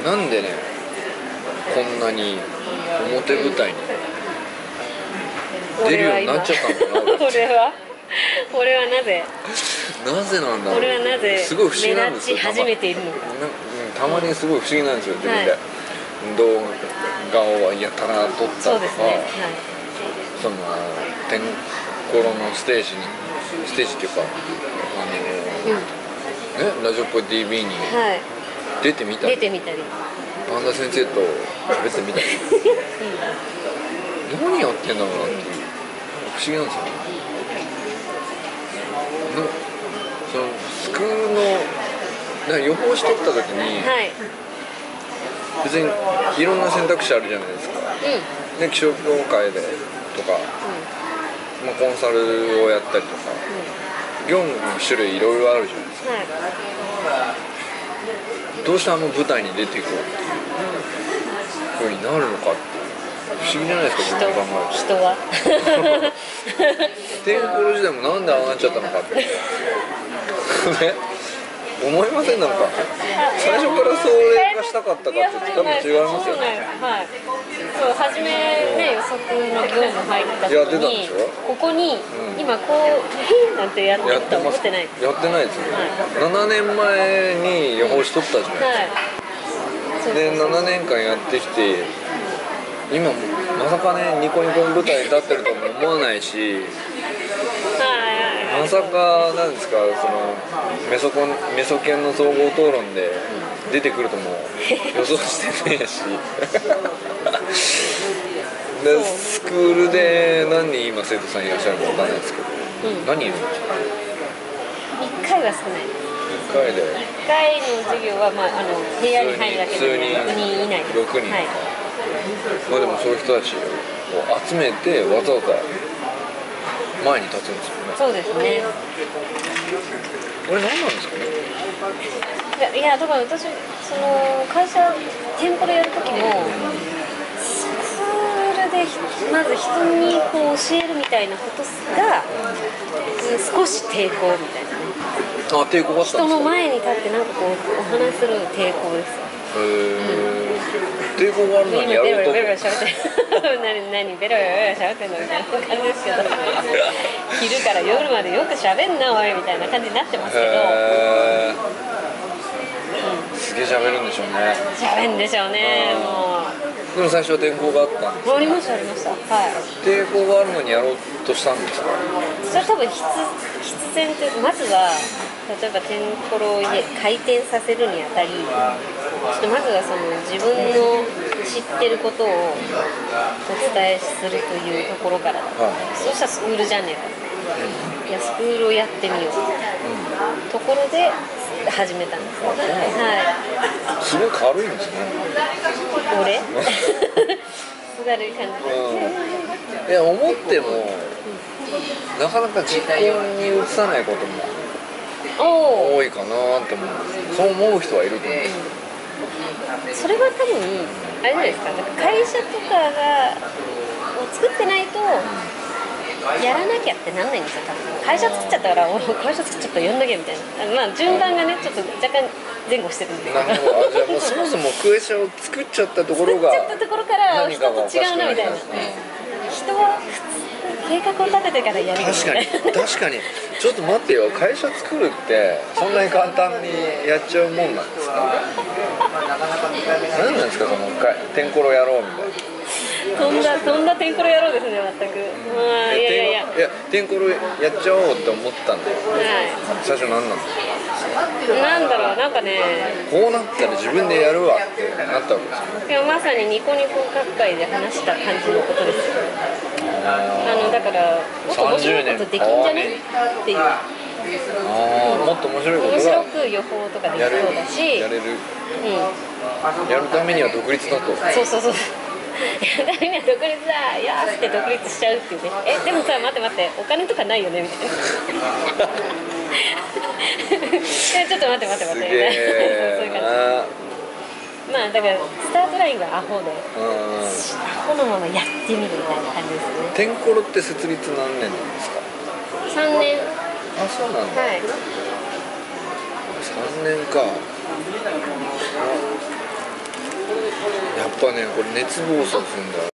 なんでねこんなに表舞台に出るようになっちゃったのかな。 俺はなぜなぜなんだろう。 俺はなぜすごい不思議なんですよ。 目立ち始めているのか。 たまにすごい不思議なんですよ自分で、はい、動画をやたら撮ったとか、ね、はい、その天ころのステージっていうかラジオっぽい DB に出てみたり、パンダ先生と喋ってみたり、何やってんだろうなっていう不思議なんですよね。そのスクールのなんか予報しとった時に、はい、別にいろんな選択肢あるじゃないですか、で気象業界でとか、まあ、コンサルをやったりとか、業務の種類いろいろあるじゃないですか、はい、どうして舞台に出ていこうっていう風になるのかって不思議じゃないですか。 人は天候時代もなんでああなっちゃったのかってね思いません？なんか最初からそれがしたかったかって多分違いますよね。 はい、そう初めね予測の業務入った時にここに、今こうなんてやってた思ってない。 やってないですよね、はい、7年前に予報しとったじゃないですか、で7年間やってきて今まさかねニコニコの舞台に立ってるとも思わないしまさかなんですかそのメソ研の総合討論で出てくるとも予想してねえしでスクールで何人今生徒さんいらっしゃるか分かんないですけど、何人いるんですか ？1回は少ない。 1回で 1回の授業は、部屋に入るだけで6人以内です。 6人、はい、まあでもそういう人たちを集めてわざわざ前に立つんですよね。 そうですね。 これ何なんですかね。 いやだから私その会社店舗でやる時もスクールでまず人にこう教えるみたいなことが少し抵抗みたいなね。 抵抗があったんですか。 人の前に立ってなんかこうお話する抵抗です。 抵抗があるのにやろうとベロベロ喋って何ベロベロ喋ってんのみたいな感じですけど昼から夜までよく喋んなおいみたいな感じになってますけど、 すげえ喋るんでしょうね。 喋るんでしょうね。もうでも最初は抵抗があったんですか。 ありましたありました。はい。 抵抗があるのにやろうとしたんですか。 それ多分必然ってまずは例えば天ころを回転させるにあたりちょっとまずはその自分の知ってることをお伝えするというところから、そうしたらスクールじゃねえか、いやスクールをやってみよう、ところで始めたんです。 はい。すごい軽いんですね。 俺軽い感じ。 いや思っても、なかなか実行に移さないことも多いかなって思う。そう思う人はいると思う。 それは多分あれじゃないですか。会社とかを作ってないとやらなきゃってなんないんですよ。多分会社作っちゃったから会社作っちゃったらやんなきゃみたいな、順番がねちょっと若干前後してるんですけど。 なるほど。じゃあもうそもそも会社を作っちゃったところがから人と違うなみたいな。人は計画を立ててからやるみたいな。 確かにちょっと待ってよ、会社作るってそんなに簡単にやっちゃうもんなんですか。何なんですかその天ころやろうみたいな。 とんだ天ころやろうですね全く。いや天ころやっちゃおうって思ったんで、最初何なんですか。 なんだろう、なんかねこうなったら自分でやるわってなったわけですよ。 いやまさにニコニコ学会で話した感じのことですよ。だからもっと面白いことできんじゃねっていう。 もっと面白いことが面白く予報とかできそうだし、 やるためには独立だと。 そうやるためには独立だよーって独立しちゃうっていうね。でもさ待ってお金とかないよねみたいなちょっと待ってすげーそういう感じ。まあだからスタートラインがアホで、アホのままやってみるみたいな感じですね。 天ころって設立何年なんですか。 3年。 あ、そうなんだ。 はい。 3年か。 やっぱねこれ熱暴走するんだ